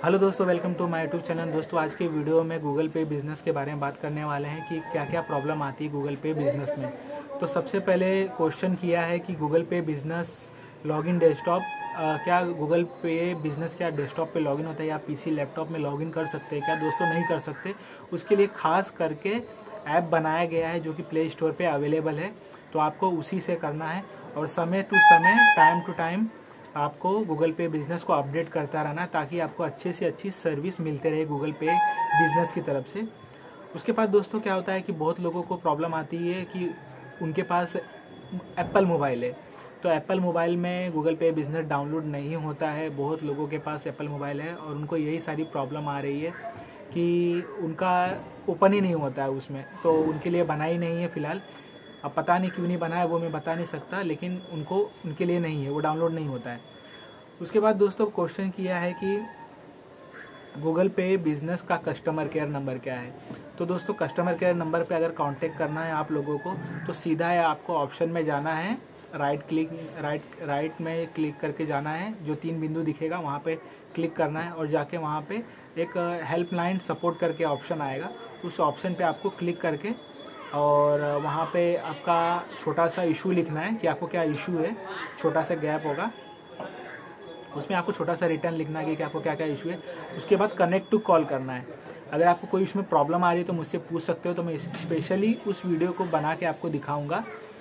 Hello दोस्तों, welcome to my YouTube channel. दोस्तों आज की वीडियो में गूगल पे बिज़नेस के बारे में बात करने वाले हैं कि क्या क्या प्रॉब्लम आती है गूगल पे बिज़नेस में। तो सबसे पहले क्वेश्चन किया है कि Google Pay business login desktop, क्या गूगल पे बिज़नेस क्या डेस्कटॉप पे लॉगिन होता है या पीसी लैपटॉप में लॉगिन कर सकते हैं? क्या दोस्तों नहीं कर सकते। उसके लिए खास करके ऐप बनाया गया है जो कि प्ले स्टोर पे अवेलेबल है, तो आपको उसी से करना है और समय टू समय, टाइम टू टाइम आपको गूगल पे बिज़नेस को अपडेट करता रहना है ताकि आपको अच्छे से अच्छी सर्विस मिलते रहे गूगल पे बिज़नेस की तरफ से। उसके बाद दोस्तों क्या होता है कि बहुत लोगों को प्रॉब्लम आती है कि उनके पास एप्पल मोबाइल है, तो एप्पल मोबाइल में गूगल पे बिज़नेस डाउनलोड नहीं होता है। बहुत लोगों के पास एप्पल मोबाइल है और उनको यही सारी प्रॉब्लम आ रही है कि उनका ओपन ही नहीं होता है उसमें, तो उनके लिए बना ही नहीं है फ़िलहाल। अब पता नहीं क्यों नहीं बना है वो मैं बता नहीं सकता, लेकिन उनके लिए नहीं है, वो डाउनलोड नहीं होता है। उसके बाद दोस्तों क्वेश्चन किया है कि गूगल पे बिज़नेस का कस्टमर केयर नंबर क्या है। तो दोस्तों कस्टमर केयर नंबर पे अगर कांटेक्ट करना है आप लोगों को तो सीधा है आपको ऑप्शन में जाना है, राइट में क्लिक करके जाना है, जो 3 बिंदु दिखेगा वहाँ पे क्लिक करना है और जाके वहाँ पे एक हेल्पलाइन सपोर्ट करके ऑप्शन आएगा, उस ऑप्शन पे आपको क्लिक करके और वहाँ पे आपका छोटा सा इशू लिखना है कि आपको क्या इशू है। छोटा सा गैप होगा, उसमें आपको छोटा सा रिटर्न लिखना है कि आपको क्या क्या इशू है। उसके बाद कनेक्ट टू कॉल करना है। अगर आपको कोई इसमें प्रॉब्लम आ रही है तो मुझसे पूछ सकते हो, तो मैं स्पेशली उस वीडियो को बना के आपको दिखाऊंगा।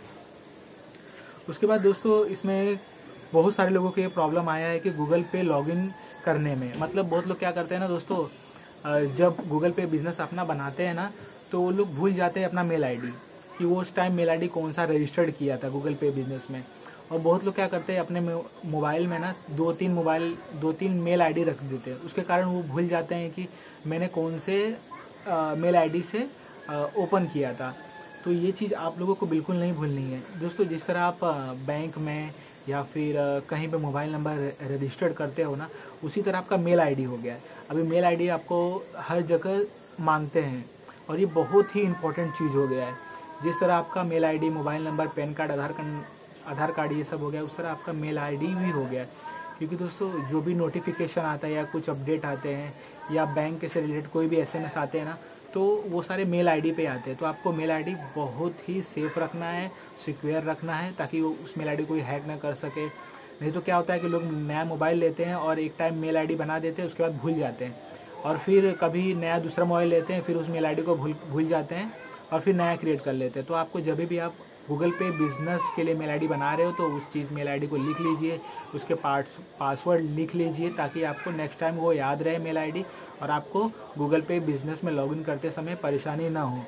उसके बाद दोस्तों इसमें बहुत सारे लोगों को ये प्रॉब्लम आया है कि गूगल पे लॉगिन करने में, मतलब बहुत लोग क्या करते हैं ना दोस्तों, जब गूगल पे बिज़नेस अपना बनाते हैं ना तो वो लोग भूल जाते हैं अपना मेल आईडी कि वो उस टाइम मेल आईडी कौन सा रजिस्टर्ड किया था गूगल पे बिज़नेस में। और बहुत लोग क्या करते हैं अपने मोबाइल में ना दो तीन मेल आईडी रख देते हैं, उसके कारण वो भूल जाते हैं कि मैंने कौन से मेल आईडी से ओपन किया था। तो ये चीज़ आप लोगों को बिल्कुल नहीं भूलनी है दोस्तों। जिस तरह आप बैंक में या फिर कहीं पे मोबाइल नंबर रजिस्टर्ड करते हो ना, उसी तरह आपका मेल आईडी हो गया है। अभी मेल आईडी आपको हर जगह मांगते हैं और ये बहुत ही इम्पोर्टेंट चीज़ हो गया है। जिस तरह आपका mail ID, mobile number, PAN card, Aadhaar card ये सब हो गया, उस तरह आपका मेल आईडी भी हो गया। क्योंकि दोस्तों जो भी नोटिफिकेशन आता है या कुछ अपडेट आते हैं या बैंक से रिलेटेड कोई भी एसएमएस आते हैं ना, तो वो सारे मेल आईडी पे आते हैं। तो आपको मेल आईडी बहुत ही सेफ रखना है, सिक्योर रखना है, ताकि वो उस मेल आईडी कोई हैक ना कर सके। नहीं तो क्या होता है कि लोग नया मोबाइल लेते हैं और एक टाइम मेल आईडी बना देते हैं, उसके बाद भूल जाते हैं और फिर कभी नया दूसरा मोबाइल लेते हैं, फिर उस मेल आईडी को भूल जाते हैं और फिर नया क्रिएट कर लेते हैं। तो आपको जब भी आप गूगल पे बिज़नेस के लिए मेल आईडी बना रहे हो तो उस चीज़ मेल आईडी को लिख लीजिए, उसके पासवर्ड लिख लीजिए ताकि आपको नेक्स्ट टाइम वो याद रहे मेल आईडी और आपको गूगल पे बिज़नेस में लॉगिन करते समय परेशानी ना हो।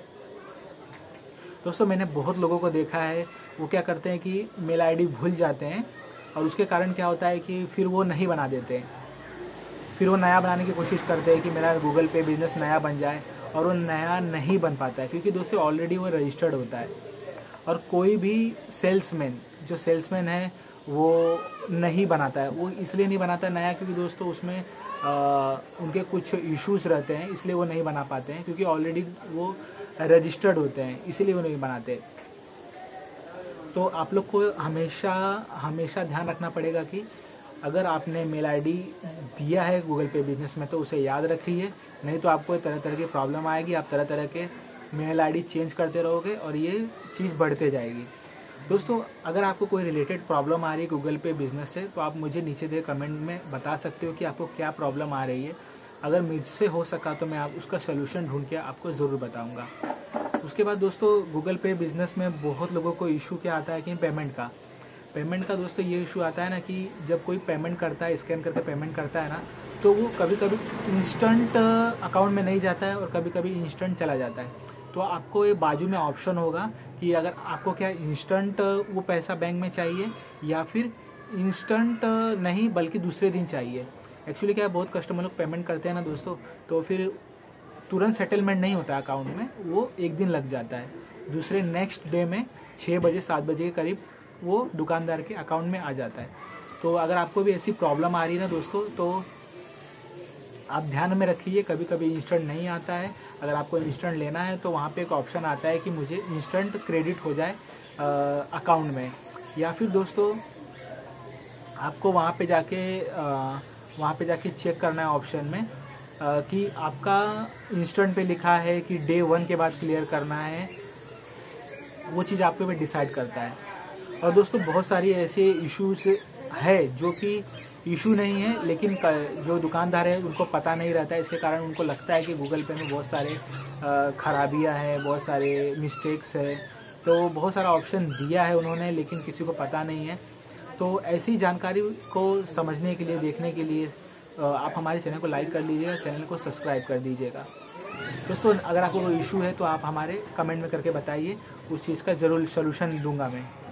दोस्तों मैंने बहुत लोगों को देखा है, वो क्या करते हैं कि मेल आईडी भूल जाते हैं और उसके कारण क्या होता है कि फिर वो नहीं बना देते हैं, फिर वो नया बनाने की कोशिश करते हैं कि मेरा गूगल पे बिज़नेस नया बन जाए, और वो नया नहीं बन पाता है क्योंकि दोस्तों ऑलरेडी वो रजिस्टर्ड होता है। और कोई भी सेल्समैन है वो नहीं बनाता है, वो इसलिए नहीं बनाता नया क्योंकि दोस्तों उसमें उनके कुछ इश्यूज रहते हैं, इसलिए वो नहीं बना पाते हैं, क्योंकि ऑलरेडी वो रजिस्टर्ड होते हैं, इसीलिए वो नहीं बनाते। तो आप लोग को हमेशा ध्यान रखना पड़ेगा कि अगर आपने मेल आईडी दिया है गूगल पे बिज़नेस में तो उसे याद रखिए, नहीं तो आपको तरह तरह की प्रॉब्लम आएगी। आप तरह तरह के मेल आईडी चेंज करते रहोगे और ये चीज़ बढ़ते जाएगी। दोस्तों अगर आपको कोई रिलेटेड प्रॉब्लम आ रही है गूगल पे बिज़नेस से तो आप मुझे नीचे दे कमेंट में बता सकते हो कि आपको क्या प्रॉब्लम आ रही है। अगर मुझसे हो सका तो मैं उसका सोल्यूशन ढूंढ के आपको ज़रूर बताऊँगा। उसके बाद दोस्तों गूगल पे बिज़नेस में बहुत लोगों को इशू क्या आता है कि पेमेंट का दोस्तों ये इशू आता है ना कि जब कोई पेमेंट करता है, स्कैन करके पेमेंट करता है ना, तो वो कभी कभी इंस्टेंट अकाउंट में नहीं जाता है और कभी कभी इंस्टेंट चला जाता है। तो आपको ये बाजू में ऑप्शन होगा कि अगर आपको क्या इंस्टेंट वो पैसा बैंक में चाहिए या फिर इंस्टेंट नहीं बल्कि दूसरे दिन चाहिए। एक्चुअली क्या है, बहुत कस्टमर लोग पेमेंट करते हैं ना दोस्तों, तो फिर तुरंत सेटलमेंट नहीं होता अकाउंट में, वो एक दिन लग जाता है। दूसरे नेक्स्ट डे में 6 बजे 7 बजे के करीब वो दुकानदार के अकाउंट में आ जाता है। तो अगर आपको भी ऐसी प्रॉब्लम आ रही है ना दोस्तों, तो आप ध्यान में रखिए, कभी कभी इंस्टेंट नहीं आता है। अगर आपको इंस्टेंट लेना है तो वहाँ पे एक ऑप्शन आता है कि मुझे इंस्टेंट क्रेडिट हो जाए अकाउंट में, या फिर दोस्तों आपको वहाँ पे जाके वहाँ पे जाके चेक करना है ऑप्शन में कि आपका इंस्टेंट पे लिखा है कि डे 1 के बाद क्लियर करना है, वो चीज़ आपके ऊपर डिसाइड करता है। और दोस्तों बहुत सारी ऐसे इश्यूज है जो कि इशू नहीं है, लेकिन जो दुकानदार है उनको पता नहीं रहता है, इसके कारण उनको लगता है कि गूगल पे में बहुत सारे खराबियाँ हैं, बहुत सारे मिस्टेक्स है, तो बहुत सारा ऑप्शन दिया है उन्होंने लेकिन किसी को पता नहीं है। तो ऐसी जानकारी को समझने के लिए, देखने के लिए आप हमारे चैनल को लाइक कर लीजिएगा, चैनल को सब्सक्राइब कर दीजिएगा। दोस्तों अगर आपको कोई इशू है तो आप हमारे कमेंट में करके बताइए, उस चीज़ का ज़रूर सलूशन दूंगा मैं।